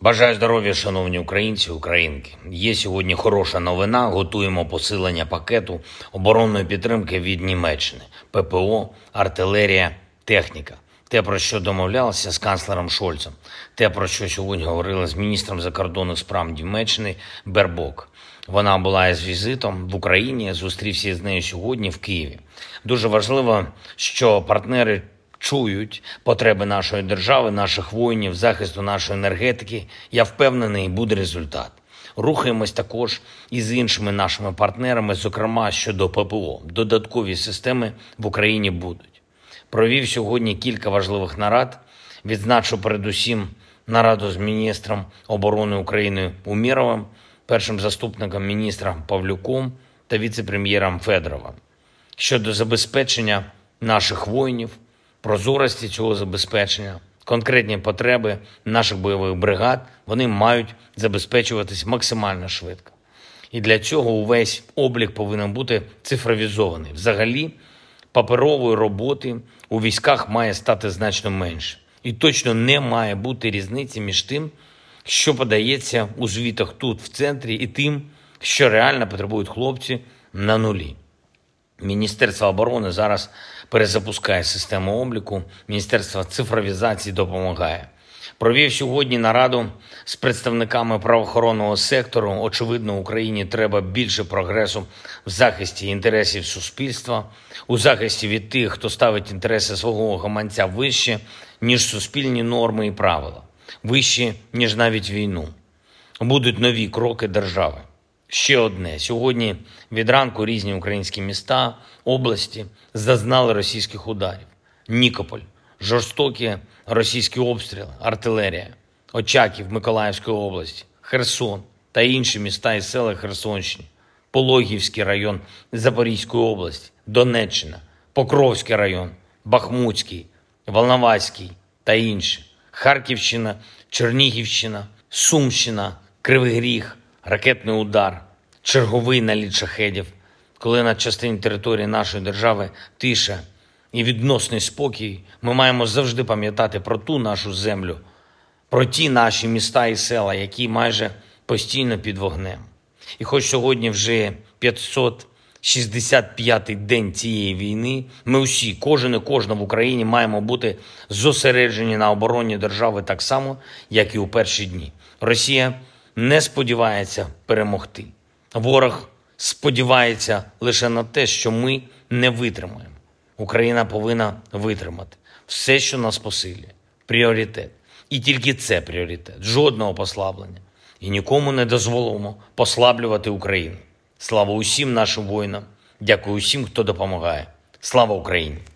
Бажаю здоров'я, шановні українці, українки. Є сьогодні хороша новина. Готуємо посилення пакету оборонної підтримки від Німеччини. ППО, артилерія, техніка. Те, про що домовлялися з канцлером Шольцем. Те, про що сьогодні говорили з міністром закордонних справ Німеччини Бербок. Вона була із візитом в Україні, зустрівся з нею сьогодні в Києві. Дуже важливо, що партнери чують потреби нашої держави, наших воїнів, захисту нашої енергетики. Я впевнений, буде результат. Рухаємось також і з іншими нашими партнерами, зокрема щодо ППО. Додаткові системи в Україні будуть. Провів сьогодні кілька важливих нарад. Відзначу передусім нараду з міністром оборони України Умєровим, першим заступником міністра Павлюком та віце-прем'єром Федоровим. Щодо забезпечення наших воїнів, прозорості цього забезпечення, конкретні потреби наших бойових бригад, вони мають забезпечуватись максимально швидко. І для цього увесь облік повинен бути цифровізований. Взагалі, паперової роботи у військах має стати значно менше. І точно не має бути різниці між тим, що подається у звітах тут, в центрі, і тим, що реально потребують хлопці на нулі. Міністерство оборони зараз перезапускає систему обліку, Міністерство цифровізації допомагає. Провів сьогодні нараду з представниками правоохоронного сектору. Очевидно, Україні треба більше прогресу в захисті інтересів суспільства, у захисті від тих, хто ставить інтереси свого гаманця вище, ніж суспільні норми і правила, вище, ніж навіть війну. Будуть нові кроки держави. Ще одне. Сьогодні від ранку різні українські міста, області зазнали російських ударів. Нікополь, жорстокі російські обстріли, артилерія, Очаків Миколаївської області, Херсон та інші міста і села Херсонщини, Пологівський район Запорізької області, Донеччина, Покровський район, Бахмутський, Волноваський та інші, Харківщина, Чернігівщина, Сумщина, Кривий Ріг, ракетний удар, черговий наліт шахедів, коли на частині території нашої держави тиша і відносний спокій, ми маємо завжди пам'ятати про ту нашу землю, про ті наші міста і села, які майже постійно під вогнем. І хоч сьогодні вже 565-й день цієї війни, ми усі, кожен і кожна в Україні маємо бути зосереджені на обороні держави так само, як і у перші дні. Росія не сподівається перемогти. Ворог сподівається лише на те, що ми не витримаємо. Україна повинна витримати. Все, що нас посилює. Пріоритет. І тільки це пріоритет. Жодного послаблення. І нікому не дозволимо послаблювати Україну. Слава усім нашим воїнам. Дякую усім, хто допомагає. Слава Україні!